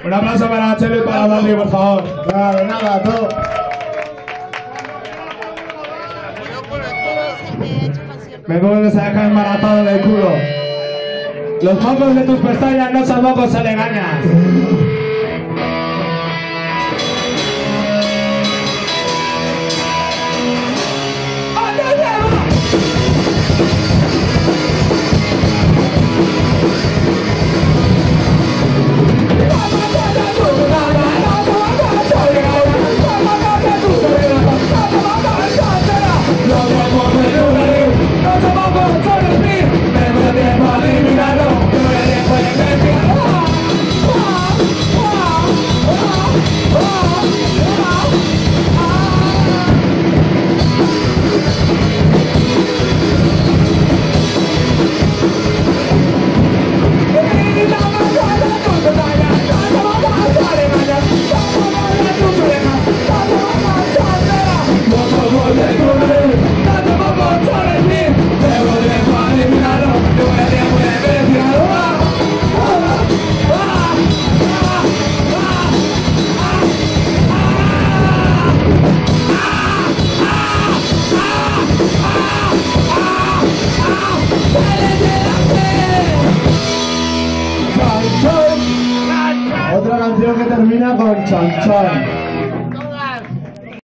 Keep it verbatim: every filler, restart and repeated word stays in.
Un aplauso para Chelo y para Dani, por favor. Nada, de nada, todo. Me vuelves a dejar embarazado del culo. Los mocos de tus pestañas no son mocos, se le gañas. Otra canción que termina con chan chan.